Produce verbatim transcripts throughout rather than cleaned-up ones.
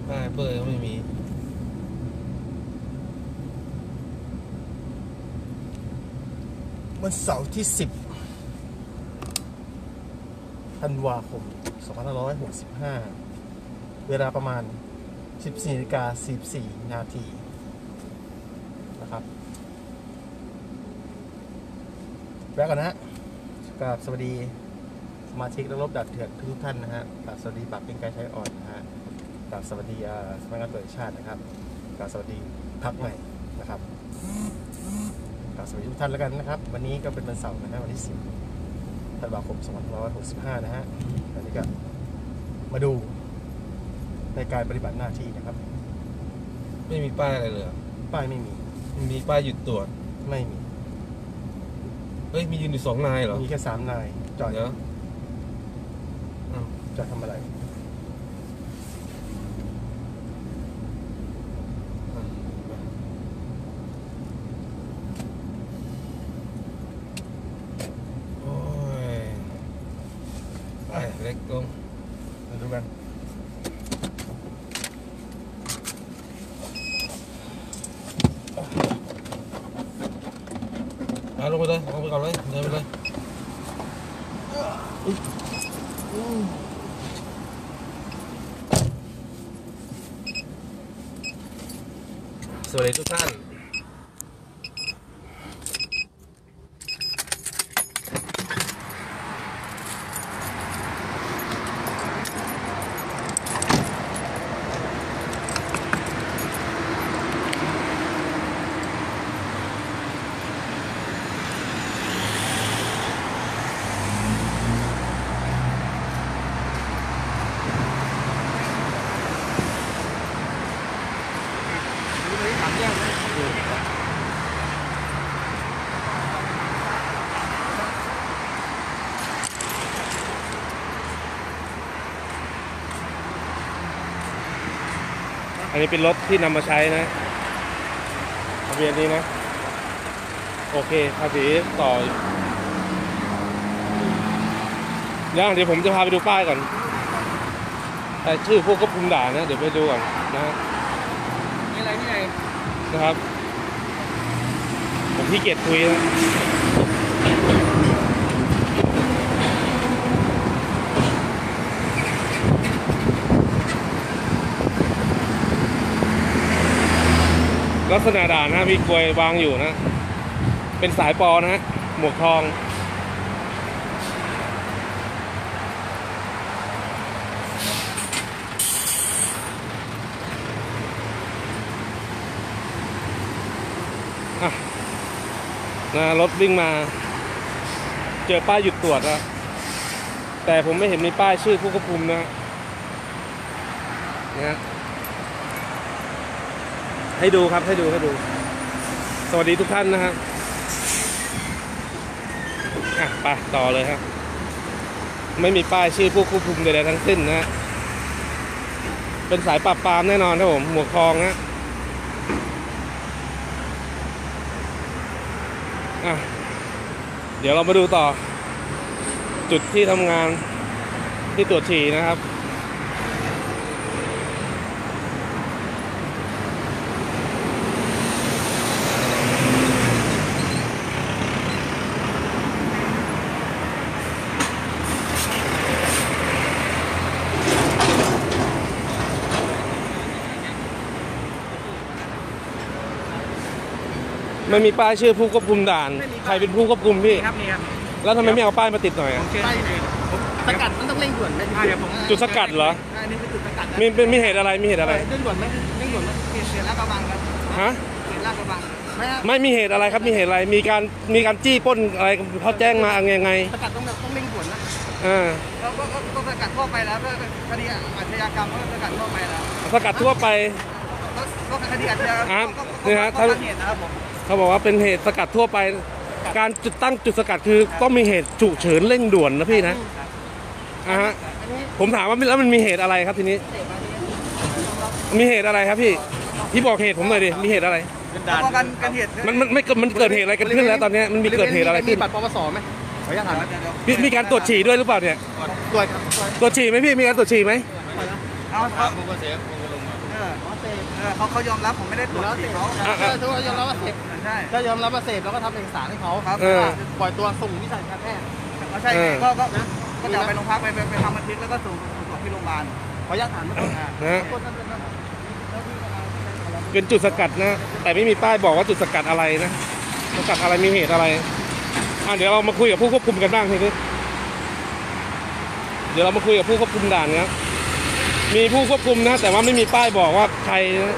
ป้ายเบอร์ก็ไม่มีวันเสาร์ที่สิบธันวาคมสองพันห้าร้อยหกสิบห้าเวลาประมาณสิบสี่นาฬิกาสี่สิบสี่นาทีนะครับแวะก่อนนะฮะกราบสวัสดีสมาชิกและรบดัดเถื่อนทุกท่านนะฮะกราบสวัสดีบักเป็นการใช้อ่อนนะฮะกราบสวัสดีสำนักงานตำรวจแห่งชาตินะครับกราบสวัสดีพรรคใหม่นะครับกราบสวัสดีทุกท่านแล้วกันนะครับวันนี้ก็เป็นวันเสาร์นะฮะวันที่สิบธันวาคมสองพันห้าร้อยหกสิบห้านะฮะตอนนี้ก็มาดูในการปฏิบัติหน้าที่นะครับไม่มีป้ายอะไรเลยป้ายไม่มีมีป้ายหยุดตรวจไม่มีเฮ้ยมียืนอยู่สองนายเหรอมีแค่สามนายจอดเดี๋ยวจอดทำอะไรโอ้ยไปเล็กลงมาดูกันเอาลงไปเลยลงไปก่อนเลยเดินไปเลยสวัสดีทุกท่านอันนี้เป็นรถที่นำมาใช้นะทะเบียนนี้นะโอเคภาษีต่อย่างเดี๋ยวผมจะพาไปดูป้ายก่อนแต่ชื่อพวกควบคุมด่านนะเดี๋ยวไปดูก่อนนะฮะนี่อะไรนี่ไงนะครับผมขี้เกียจคุยนะลักษณะด่านนะมีกลวยวางอยู่นะเป็นสายปอนะฮะหมวกทองอ่ะนะรถวิ่งมาเจอป้ายหยุดตรวจนะแต่ผมไม่เห็นมีป้ายชื่อผู้ควบคุมนะนะให้ดูครับให้ดูให้ดูสวัสดีทุกท่านนะครับอ่ะไปต่อเลยครับไม่มีป้ายชื่อผู้ควบคุมใดๆทั้งสิ้นนะเป็นสายปราบปรามแน่นอนครับผมหมวกทองนะอ่ะเดี๋ยวเรามาดูต่อจุดที่ทำงานที่ตรวจฉี่นะครับไม่มีป้ายชื่อผู้ควบคุมด่านใครเป็นผู้ควบคุมพี่ครับนี่ครับแล้วทำไมไม่เอาป้ายมาติดหน่อยอ่ะป้ายไหนสกัดมันต้องเร่งด่วนไหมเดี๋ยวผมจุดสกัดเหรออันนี้คือจุดสกัดมีเป็นมีเหตุอะไรมีเหตุอะไรเร่งด่วนไหมเร่งด่วนไหมเขตลาดกระบังครับฮะเขตลาดกระบังไม่ไม่มีเหตุอะไรครับมีเหตุอะไรมีการมีการจี้ปล้นอะไรเขาแจ้งมายังไงสกัดต้องต้องเร่งด่วนนะอ่าแล้วก็ก็สกัดทั่วไปแล้วก็คดีอาชญากรรมก็สกัดทั่วไปแล้วสกัดทั่วไปก็คดีอาชญากรรมนี่ฮะถ้าเหตุนะครับผมเขาบอกว่าเป็นเหตุสกัดทั่วไปการจุดตั้งจุดสกัดคือต้องมีเหตุฉุกเฉินเร่งด่วนนะพี่นะอ่าฮะผมถามว่าแล้วมันมีเหตุอะไรครับทีนี้มีเหตุอะไรครับพี่พี่บอกเหตุผมหน่อยดิมีเหตุอะไรการการเหตุมันมันไม่มันเกิดเหตุอะไรกันขึ้นแล้วตอนนี้มันมีเกิดเหตุอะไรขึ้นมีบัตรปปสไหมขออนุญาตถามพี่มีการตรวจฉี่ด้วยหรือเปล่าเนี่ยตรวจครับตรวจฉี่ไหมพี่มีการตรวจฉี่ไหมเอาครับอออ๋อเสพเออเขาเขายอมรับผมไม่ได้ตรวจแล้วฉี่เสพเขาเออทุกคนยอมรับว่าเสพใช่ก็ยอมรับว่าเสพแล้วก็ทำเอกสารให้เขาครับเออปล่อยตัวส่งวิชาการแพทย์เขาใช่ไงก็ก็ก็จะเอาไปโรงพักไปไปไปทำบันทึกแล้วก็ส่งส่งตรวจที่โรงพยาบาลขออนุญาตถามนะครับอ่านะฮะคนนั้นเป็นอะไรเจ้าที่อะไรที่ไหนอะไรเป็นจุดสกัดนะ แต่ไม่มีป้ายบอกว่าจุดสกัดอะไรนะสกัดอะไรมีเหตุอะไรอ่ะเดี๋ยวเรามาคุยกับผู้ควบคุมกันบ้างทีนี้เดี๋ยวเรามาคุยกับผู้ควบคุมด่านนะมีผู้ควบคุมนะ แต่ว่าไม่มีป้ายบอกว่าใครนะ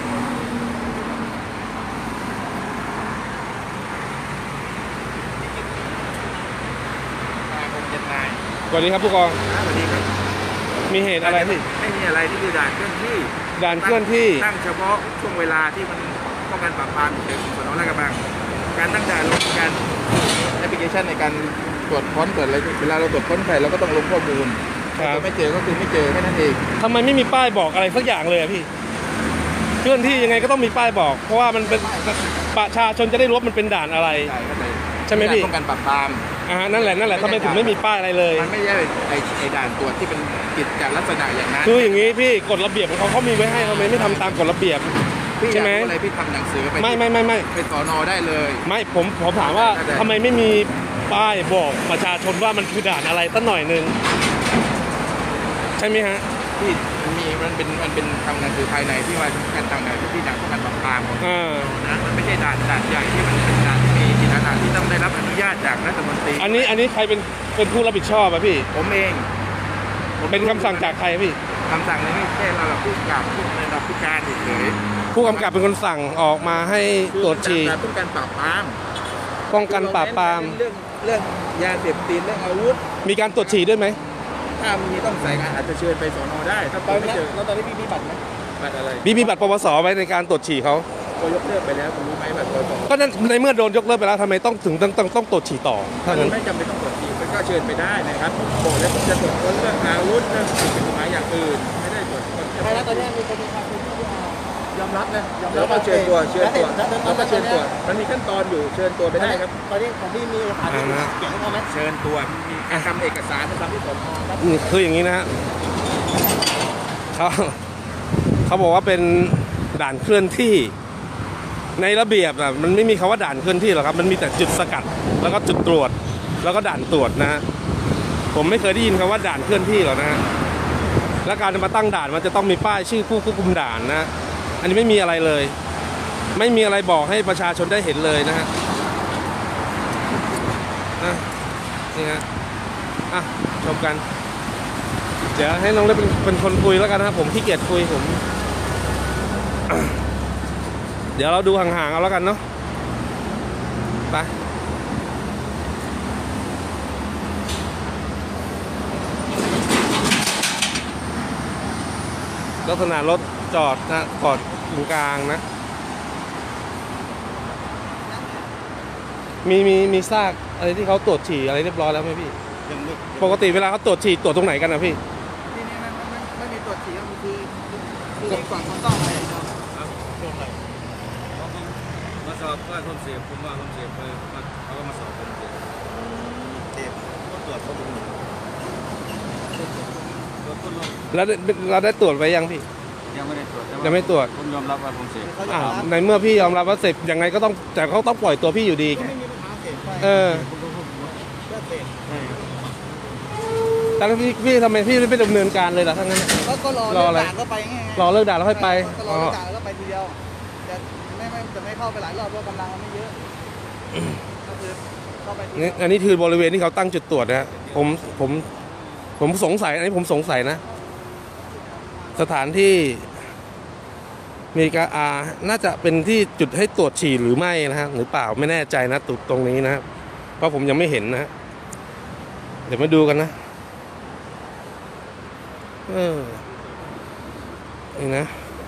สวัสดีครับผู้กองสวัสดีครับมีเหตุอะไรพี่ไม่มีอะไรที่คือด่านเคลื่อนที่ด่านเคลื่อนที่ตั้งเฉพาะช่วงเวลาที่มันป้องกันปราบปรามเฉยๆส่วนน้องลาดกระบังการตั้งด่านลงการแอปพลิเคชันในการตรวจค้นตรวจอะไรเวลาเราตรวจค้นใครเราก็ต้องลงข้อมูลครัถ้าบไม่เจอก็คือไม่เจอแค่นั้นเองทำไมไม่มีป้ายบอกอะไรสักอย่างเลยอะพี่เคลื่อนที่ยังไงก็ต้องมีป้ายบอก เพราะว่ามันเป็นประชาชนจะได้รู้ว่ามันเป็นด่านอะไรใช่ก็เลยใช่ไหมพี่ป้องกันปราบปรามอ่านั่นแหละนั่นแหละทำไมถึงไม่มีป้ายอะไรเลยมันไม่ใช่ไอ้ไอ้ด่านตรวจที่เป็นกิจจลักษณะอย่างนั้นคืออย่างนี้พี่กฎระเบียบของเขาเขามีไว้ให้ทำไมไม่ทำตามกฎระเบียบพี่ใช่อยากไหมรู้อะไรพี่ทำหนังสือไปไม่ไม่ไม่ไม่ไปสอนอได้เลยไม่ผมผมถามว่าได้ทำไมไม่มีป้ายบอกประชาชนว่ามันคือด่านอะไรตั้งหน่อยหนึงใช่ไหมฮะที่มันมีมันเป็นมันเป็นทำหนังสือภายในที่ว่าการทำงานที่ด่านป้องกันปราบปรามของอ่านะมันไม่ใช่ด่านด่านใหญ่ที่มันเป็นด่านที่มีจิตอาสาที่ต้องได้รับอนุญาตจากรัฐมนตรีอันนี้อันนี้ใครเป็นเป็นผู้รับผิดชอบอะพี่ผมเองผมเป็นคำสั่งจากใครพี่คำสั่งนี้ไม่ใช่เราแบบผู้กำกับผู้ในระดับผู้การเฉยผู้กำกับเป็นคนสั่งออกมาให้ๆตรวจฉี่ด่านป้องกันปราบปรามป้องกันปราบปรามเรื่องเรื่องยาเสพติดเรื่องอาวุธมีการตรวจฉี่ด้วยไหมถ้ามีต้องใส่งานอาจจะเชิญไปสอนอได้ ถ้าตอนไม่นี้เจอแล้วตอนนี้พี่มีบัตรไหมบัตรอะไรมีมีบัตรปวสไว้ในการตรวจฉี่เขาก็ยกเลิกไปแล้วคุณรู้ไหมบัตรปปก็นั่นในเมื่อโดนยกเลิกไปแล้วทำไมต้องถึงต้องต้องต้องตรวจฉี่ต่อถ้างั้นไม่จำเป็นต้องตรวจฉี่มันก็เชิญไปได้นะครับบอกแล้วผมจะตรวจค้นเรื่องอาวุธเรื่องสิ่งผิดกฎหมายอย่างอื่นไม่ได้ตรวจค้นเฉใช่พาะแล้วตอนนี้มีคนมีความเป็นที่ยอมรับนะยอมแล้รัวบก็เชิญตัวเชิญตัวแล้แล้วก็เชิญตัวมันมีขั้นตอนอยู่เชิญตัวไปได้ครับตอนนี้ของพี่มีหลักฐานที่เขียนให้เขาไหมเชิญตัวมีการทำเอกสารไปทำที่สอนอครับนี่คืออย่างนี้นะฮะเขาเขาบอกว่าเป็นด่านเคลื่อนที่ในระเบียบอ่ะมันไม่มีคำว่าด่านเคลื่อนที่หรอกครับมันมีแต่จุดสกัดแล้วก็จุดตรวจแล้วก็ด่านตรวจนะฮะผมไม่เคยได้ยินคำว่าด่านเคลื่อนที่หรอกนะฮะและการจะมาตั้งด่านมันจะต้องมีป้ายชื่อผู้ควบคุมด่านนะอันนี้ไม่มีอะไรเลย ไม่มีอะไรบอกให้ประชาชนได้เห็นเลยนะฮะนะนี่ฮะอ่ะชมกัน เดี๋ยวให้น้องเล็กเป็นเป็นคนคุยแล้วกันนะครับผมขี้เกียจคุยผม เดี๋ยวเราดูห่างๆเอาแล้วกันเนาะไปลักษณะรถจอดนะจอดตรงกลางนะ มีมีมีซากอะไรที่เขาตรวจฉี่อะไรเรียบร้อยแล้วไหมพี่ยังไม่ปกติเวลาเขาตรวจฉี่ตรวจตรงไหนกันนะพี่ที่นี่มันมันไม่มีตรวจฉี่ก็คือคือก่อนคนต้องอะไรอย่างเงี้ยช่วงไหนมาสอบว่าคนเสียผมว่าคนเสียไปมาเขาก็มาสอบคนเสียเจ็บก็ตรวจข้อมูลตัวคนลงแล้วได้เราได้ตรวจไว้ยังพี่ยังไม่ได้ตรวจแต่ยังไม่ตรวจผมยอมรับว่าผมเสียเขายออ่ามรับในเมื่อพี่ยอมรับว่าเสพยังไงก็ต้องแต่เขาต้องปล่อยตัวพี่อยู่ดีไม่มีปัญหาเสพไปเออเลือกเสพแต่พี่พี่ทำไมพี่ไม่ดำเนินการเลยล่ะทั้างนั้นก็ก็รอรออะไรเลิกด่านก็ไปไงรอเลิกด่านแล้วค่อยไปก็รอเลิกด่านแล้วก็ไปทีเดียวจะไม่ไม่จะไม่เข้าไปหลายรอบเพราะกำลังมันไม่เยอะก็คือเข้าไปทีเดีนี่ยวอันนี้คือบริเวณที่เขาตั้งจุดตรวจนะฮะผมผมผมสงสัยอันนี้ผมสงสัยนะ สถานที่มีการอ่าน่าจะเป็นที่จุดให้ตรวจฉี่หรือไม่นะฮะหรือเปล่าไม่แน่ใจนะตุดตรงนี้นะครับเพราะผมยังไม่เห็นนะฮะเดี๋ยวมาดูกันนะเออนี่นะ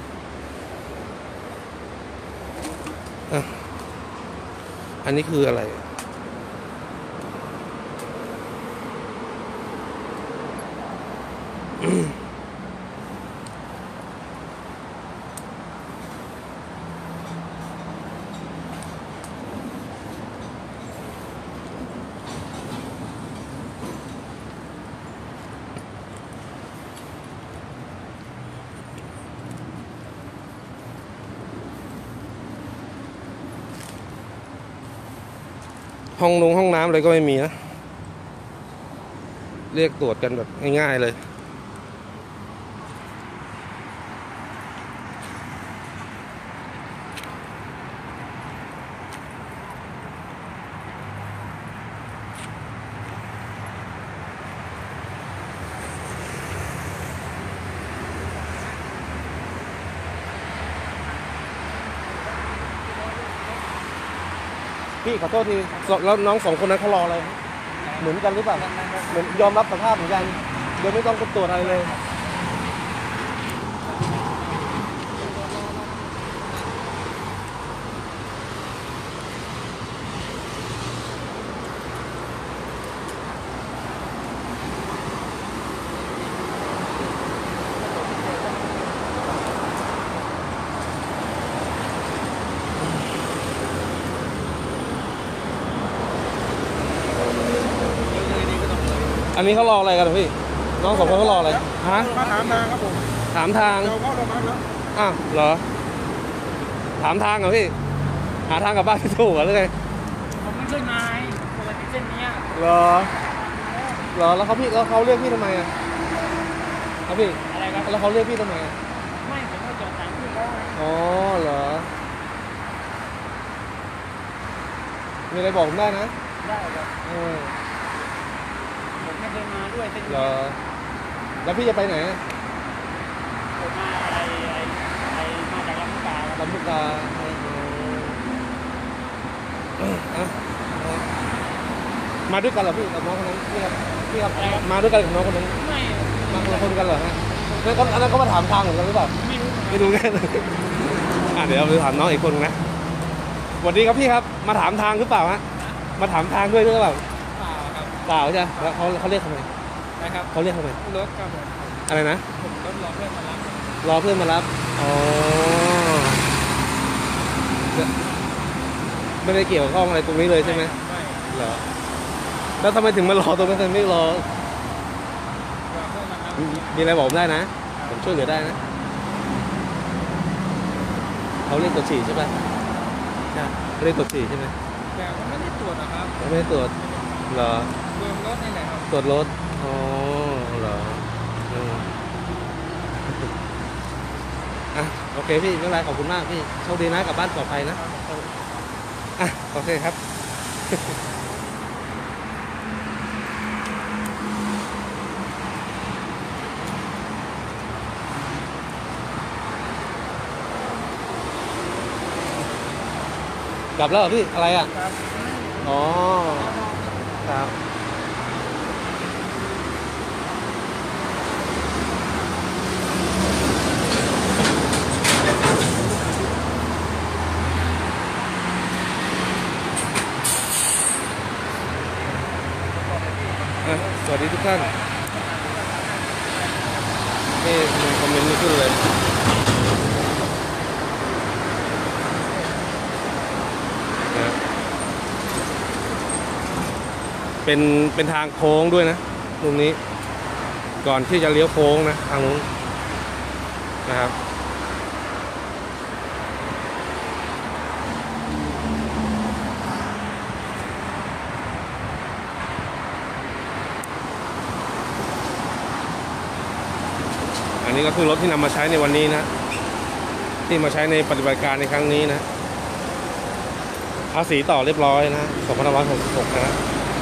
อ่ะอันนี้คืออะไรห้องนงห้องน้ำอะไรก็ไม่มีนะเรียกตรวจกันแบบง่ายๆเลยพี่ขอโทษทีแล้วน้องสองคนนั้นเขารออะไรเหมือนกันหรือเปล่าเหมือนยอมรับสภาพเหมือนกันโดยไม่ต้องตรวจอะไรเลยอันนี้เขารออะไรกันพี่น้องสองคนเขารออะไรฮะมาถามทางครับผมถามทางเราเข้าโรงพยาบาลแล้วอ้าวเหรอถามทางเหรอพี่หาทางกลับบ้านไม่ถูกเหรอหรือไงผมไม่ใช่นายปกติเส้นนี้เหรอเหรอแล้วเขาพี่แล้วเขาเรียกพี่ทำไมอ่ะครับพี่อะไรครับแล้วเขาเรียกพี่ทำไมอ่ะไม่ผมก็จอดตามที่เขาไงอ๋อเหรอมีอะไรบอกผมได้นะได้ครับเออผมไม่เคยมาด้วยเส้นเหรนี้อแล้วพี่จะไปไหนอะผมมาอะไรอะไรอะไรมาจากลำพูนครับลำพูกาเออเอาเอามาด้วยกันเหรอพี่กับน้องคนนั้นพี่ครับพี่ครับมาด้วยกันกับน้องคนนั้นไม่มาคนละคนกันเหรอฮะนั่นก็อันนั้นก็มาถามทางเหมือนกันหรือเปล่าไม่รู้ไม่รู้แค่นั้นอ่ะเดี๋ยวเราไปถามน้องอีกคนนะสวัสดีครับพี่ครับมาถามทางหรือเปล่าฮะมาถามทางด้วยหรือเปล่าเปล่าครับเปล่าใช่ไหมแล้วเขาเขาเรียกทำไมนะครับเขาเรียกทำไมรถครับผมอะไรนะผมรถรอเพื่อนมารับรอเพื่อนมารับอ๋อไม่ได้เกี่ยวข้องอะไรตรงนี้เลยใช่ไหมไม่เหรอแล้วทำไมถึงมารอตรงนั้นทำไมไม่รอรอเพื่อนมารับมีอะไรบอกผมได้นะผมช่วยเหลือได้นะเขาเรียกตรวจฉี่ใช่ปะใช่เขาเรียกตรวจฉี่ใช่ไหมแต่ผมไม่ได้ตรวจนะครับเขาไม่ได้ตรวจเหรอเบิร์รถนี่แหละครับตรวจรถ อ๋อ เหรออืมอ่ะ โอเคพี่ ไม่เป็นไร ขอบคุณมากพี่ โชคดีนะ กลับบ้านปลอดภัยนะ อ่ะ โอเคครับ กลับแล้วเหรอพี่ อะไรอ่ะครับอ๋อ ครับ อ่ะสวัสดีทุกท่านนี่มีคอมเมนต์ไม่ขึ้นเลยนะเป็นเป็นทางโค้งด้วยนะตรงนี้ ก่อนที่จะเลี้ยวโค้งนะทางนู้นนะครับ อันนี้ก็คือรถที่นำมาใช้ในวันนี้นะที่มาใช้ในปฏิบัติการในครั้งนี้นะภาษีต่อเรียบร้อยนะสองพันห้าร้อยหกสิบหกนะ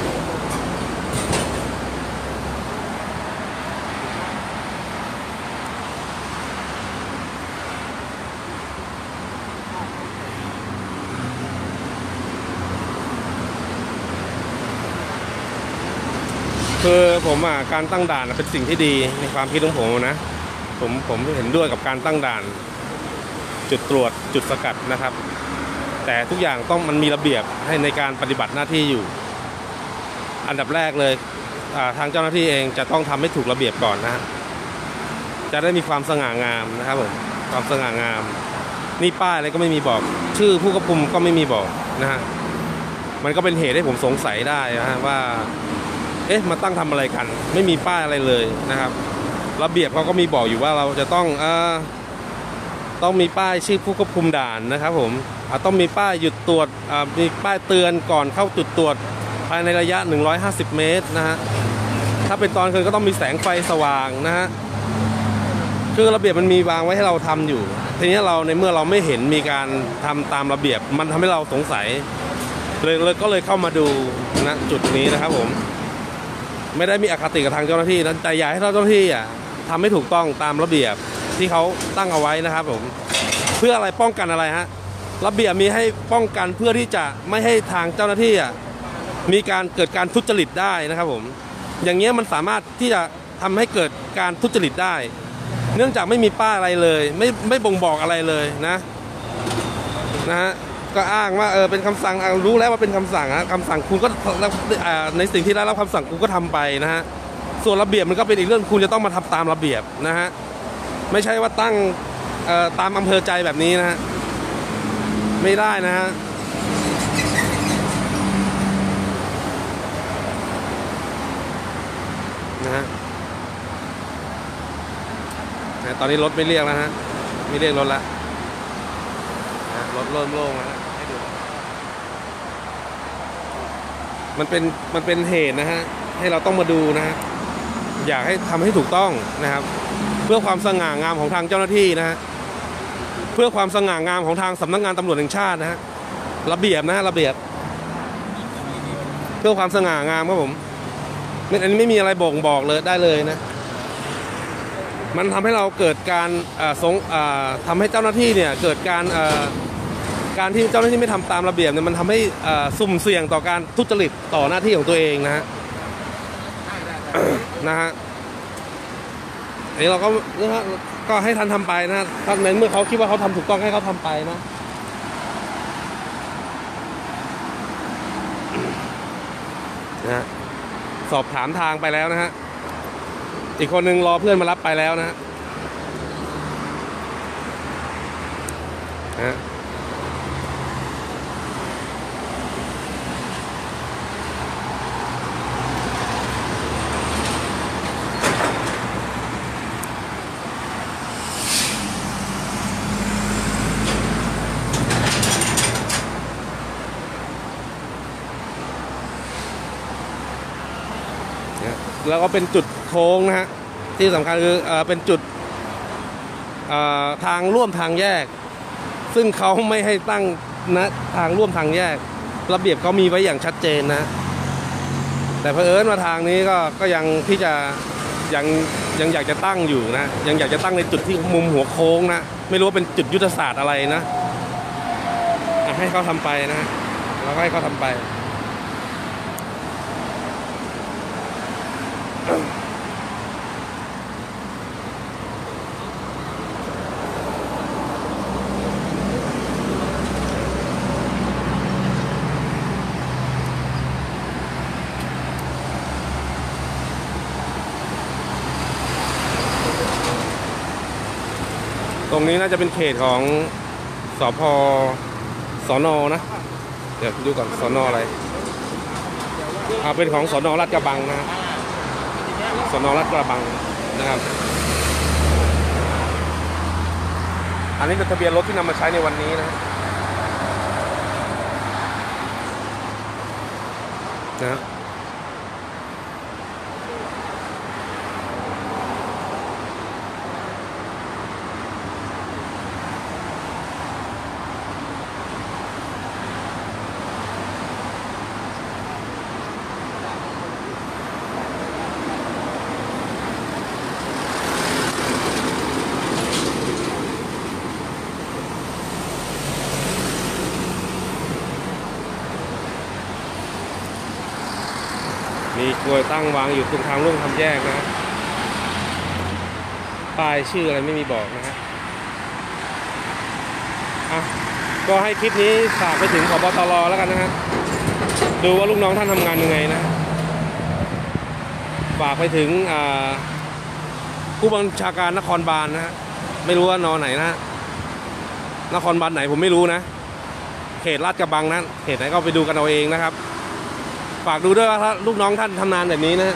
คือผมอ่ะการตั้งด่านเป็นสิ่งที่ดีในความคิดของผมนะผมผมเห็นด้วยกับการตั้งด่านจุดตรวจจุดสกัดนะครับแต่ทุกอย่างต้องมันมีระเบียบให้ในการปฏิบัติหน้าที่อยู่อันดับแรกเลยทางเจ้าหน้าที่เองจะต้องทำให้ถูกระเบียบก่อนนะฮะจะได้มีความสง่างามนะครับผมความสง่างามนี่ป้ายอะไรก็ไม่มีบอกชื่อผู้ควบคุมก็ไม่มีบอกนะฮะมันก็เป็นเหตุให้ผมสงสัยได้นะฮะว่าเอ๊ะมาตั้งทำอะไรกันไม่มีป้ายอะไรเลยนะครับระเบียบเขาก็มีบอกอยู่ว่าเราจะต้องเอ่อต้องมีป้ายชื่อผู้ควบคุมด่านนะครับผมต้องมีป้ายหยุดตรวจมีป้ายเตือนก่อนเข้าจุดตรวจภายในระยะหนึ่งร้อยห้าสิบเมตรนะฮะถ้าเป็นตอนคืนก็ต้องมีแสงไฟสว่างนะฮะคือระเบียบมันมีวางไว้ให้เราทำอยู่ทีนี้เราในเมื่อเราไม่เห็นมีการทำตามระเบียบมันทำให้เราสงสัยเลยเลยก็เลยเข้ามาดูนะจุดนี้นะครับผมไม่ได้มีอคติกับทางเจ้าหน้าที่นะแต่อยากให้เจ้าหน้าที่อ่ะทำให้ถูกต้องตามระเบียบที่เขาตั้งเอาไว้นะครับผมเพื่ออะไรป้องกันอะไรฮะระเบียบมีให้ป้องกันเพื่อที่จะไม่ให้ทางเจ้าหน้าที่อ่ะมีการเกิดการทุจริตได้นะครับผมอย่างเงี้ยมันสามารถที่จะทำให้เกิดการทุจริตได้เนื่องจากไม่มีป้ายอะไรเลยไม่ไม่บ่งบอกอะไรเลยนะนะฮะก็อ้างว่าเออเป็นคำสั่งรู้แล้วว่าเป็นคำสั่งนะคำสั่งคุณก็ในสิ่งที่ได้รับคำสั่งคุณก็ทำไปนะฮะส่วนระเบียบมันก็เป็นอีกเรื่องคุณจะต้องมาทำตามระเบียบนะฮะไม่ใช่ว่าตั้งตามอำเภอใจแบบนี้นะฮะไม่ได้นะฮะนะฮะตอนนี้รถไม่เรียกแล้วฮะไม่เรียกรถแล้วรถเริ่มโล่งแล้วให้ดูมันเป็นมันเป็นเหตุนะฮะให้เราต้องมาดูนะฮะอยากให้ทำให้ถูกต้องนะครับเพื่อความสง่างามของทางเจ้าหน้าที่นะฮะเพื่อความสง่างามของทางสำนักงานตำรวจแห่งชาตินะฮะระเบียบนะฮะระเบียบเพื่อความสง่างามครับผมอันนี้ไม่มีอะไรบ่งบอกเลยได้เลยนะมันทำให้เราเกิดการสงทำให้เจ้าหน้าที่เนี่ยเกิดการการที่เจ้าหน้าที่ไม่ทำตามระเบียบเนี่ยมันทำให้สุ่มเสี่ยงต่อการทุจริตต่อหน้าที่ของตัวเองนะฮะนะฮะอันนี้เราก็นะฮะก็ให้ท่านทำไปนะท่านในเมื่อเขาคิดว่าเขาทำถูกต้องให้เขาทำไปนะนะฮะสอบถามทางไปแล้วนะฮะอีกคนนึงรอเพื่อนมารับไปแล้วนะฮะนะแล้วก็เป็นจุดโค้งนะฮะที่สำคัญคือเอ่อเป็นจุดเอ่อทางร่วมทางแยกซึ่งเขาไม่ให้ตั้งนะทางร่วมทางแยกระเบียบเขามีไว้อย่างชัดเจนนะแต่เผอิญว่าทางนี้ก็ก็ยังที่จะยังยังอยากจะตั้งอยู่นะยังอยากจะตั้งในจุดที่มุมหัวโค้งนะไม่รู้ว่าเป็นจุดยุทธศาสตร์อะไรนะให้เขาทำไปนะแล้วก็ให้เขาทำไปตรงนี้น่าจะเป็นเขตของสพสนนะเดี๋ยวดูก่อนสนอะไรอ่าเป็นของสนลาดกระบังนะสนลาดกระบังนะครับอันนี้เป็นทะเบียนรถที่นำมาใช้ในวันนี้นะนะมีกลวยตั้งวางอยู่ตรงทางร่วมทำแยกนะป้ายชื่ออะไรไม่มีบอกนะฮะอ่ะก็ให้คลิปนี้ฝากไปถึงผบ.ตร.แล้วกันนะฮะดูว่าลูกน้องท่านทำงานยังไงนะฝากไปถึงผู้บัญชาการนครบาลนะฮะไม่รู้ว่านอไหนนะนครบาลไหนผมไม่รู้นะเขตลาดกระบังนะเขตไหนก็ไปดูกันเอาเองนะครับฝากดูด้วยว่าลูกน้องท่านทำงานแบบนี้นะ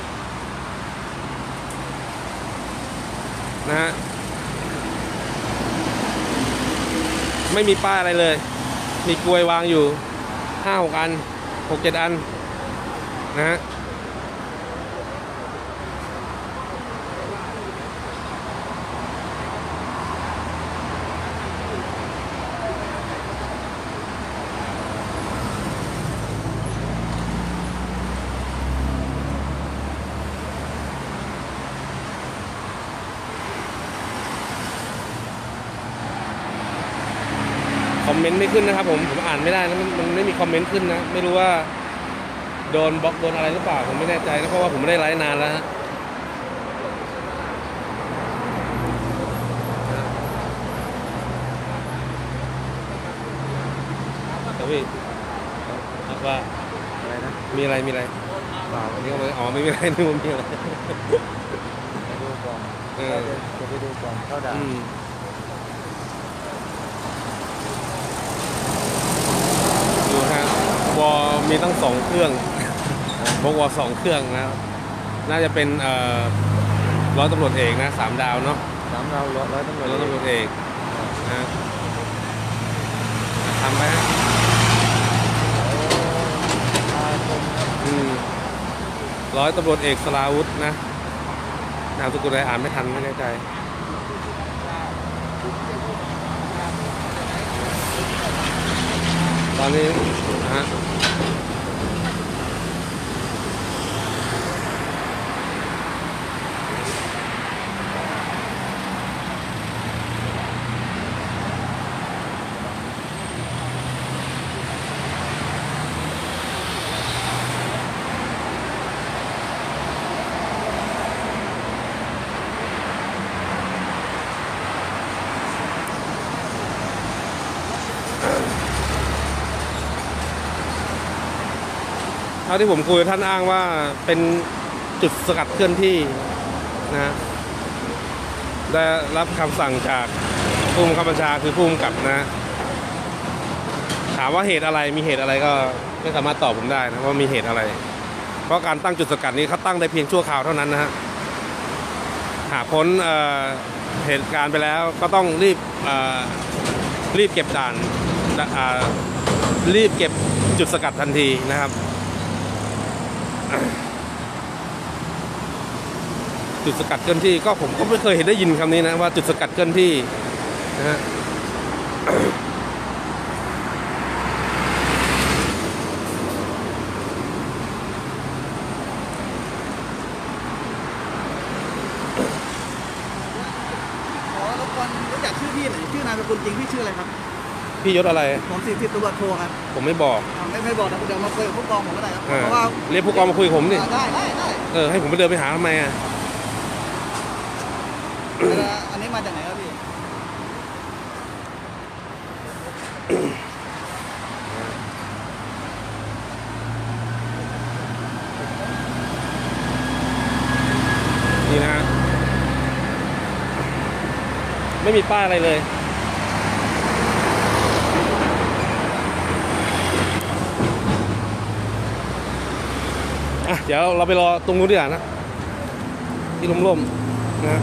นะฮะไม่มีป้ายอะไรเลย มีกลวยวางอยู่ห้าหกอันหกเจ็ดอันนะฮะคอมเมนต์ไม่ขึ้นนะครับผมผมอ่านไม่ได้นะมันมันไม่มีคอมเมนต์ขึ้นนะไม่รู้ว่าโดนบล็อกโดนอะไรหรือเปล่าผมไม่แน่ใจนะเพราะว่าผมไม่ได้ไลฟ์นานแล้วฮะแต่พี่ว่าอะไรนะมีอะไรมีอะไรเปล่านี่ก็ไม่อ๋อไม่มีอะไรนี่มันมีอะไรไปดูก่อนเออจะไปดูก่อนเข้าด่านอืมดูฮะวอลมีตั้งสองเครื่องพวกวอลสองเครื่องนะครับน่าจะเป็นเอ่อร้อยตำรวจเอกนะสามดาวเนาะสามเราร้อยตำรวจร้อยตำรวจเอกนะทำไปฮะอืมร้อยตำรวจเอกสราวุธนะนามสกุลอะไรอ่านไม่ทันไม่แน่ใจตอนนี้นะฮะเท่าที่ผมคุยท่านอ้างว่าเป็นจุดสกัดเคลื่อนที่นะได้รับคำสั่งจากผู้บังคับบัญชาคือผู้กำกับนะถามว่าเหตุอะไรมีเหตุอะไรก็ไม่สามารถตอบผมได้นะว่ามีเหตุอะไรเพราะการตั้งจุดสกัดนี้เขาตั้งได้เพียงชั่วคราวเท่านั้นนะฮะหากพ้นเอ่อเหตุการณ์ไปแล้วก็ต้องรีบเอ่อรีบเก็บด่านอ่ารีบเก็บจุดสกัดทันทีนะครับจุดสกัดเคลื่อนที่ก็ผมก็ไม่เคยเห็นได้ยินคำนี้นะว่าจุดสกัดเคลื่อนที่นะฮะขอรบกวนรู้จักชื่อพี่หน่อยชื่อนามสกุลจริงพี่ชื่ออะไรครับพี่ยศอะไรผมสิบสิบตำรวจโทครับผมไม่บอกอ่าไม่ไม่บอกนะเดี๋ยวมาคุยกับผู้กองผมก็ได้ครับอ่าเพราะว่าเรียกผู้กองมาคุยกับผมดิอ่าได้ได้ได้เออให้ผมไปเดินไปหาทำไมอ่ะเวลาอันนี้มาจากไหนครับพี่นี่นะฮะไม่มีป้ายอะไรเลยอ่ะเดี๋ยวเราไปรอตรงนู้นดีกว่านะที่ร่มๆนะฮะ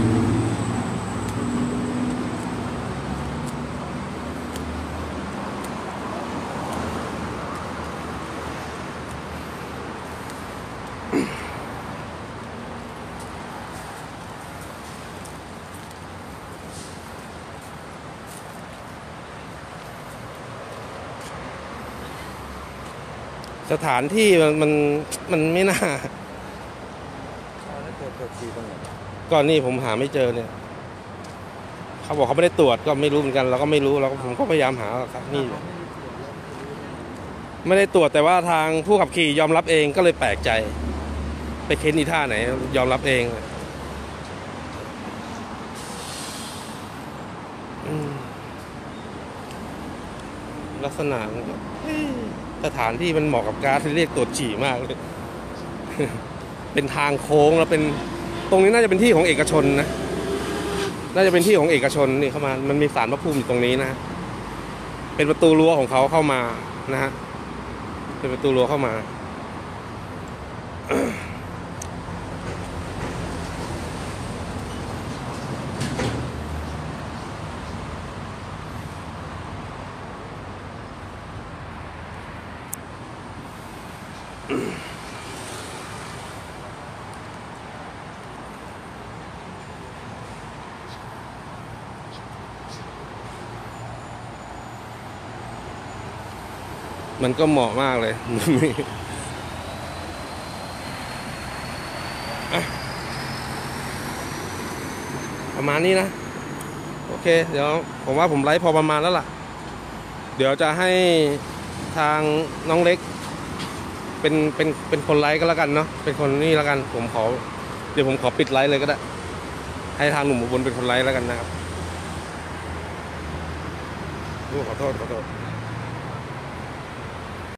สถานที่มันมันมันไม่น่าแล้วเกิดเกิดขี่ตรงไหนก่อนนี่ผมหาไม่เจอเนี่ยเขาบอกเขาไม่ได้ตรวจก็ไม่รู้เหมือนกันเราก็ไม่รู้เราก็ผมก็พยายามหาครับนี่อยู่ไม่ได้ตรวจแต่ว่าทางผู้ขับขี่ยอมรับเองก็เลยแปลกใจ ไปเค้นอีท่าไหน ยอมรับเองอืมลักษณะมันก็เอ๊ะสถานที่มันเหมาะกับการเรียกตรวจฉี่มากเลย เป็นทางโค้งแล้วเป็นตรงนี้น่าจะเป็นที่ของเอกชนนะน่าจะเป็นที่ของเอกชนนี่เข้ามามันมีศาลพระภูมิอยู่ตรงนี้นะเป็นประตูรั้วของเขาเข้ามานะฮะเป็นประตูรั้วเข้ามามันก็เหมาะมากเลย อ่ะประมาณนี้นะ โอเค เดี๋ยวผมว่าผมไลฟ์พอประมาณแล้วล่ะ เดี๋ยวจะให้ทางน้องเล็ก เป็นเป็นเป็นคนไลฟ์ก็แล้วกันเนาะเป็นคนนี่แล้วกัน ผมขอ เดี๋ยวผมขอปิดไลฟ์เลยก็ได้ ให้ทางหนุ่มอุบลเป็นคนไลฟ์แล้วกันนะครับขอโทษขอโทษ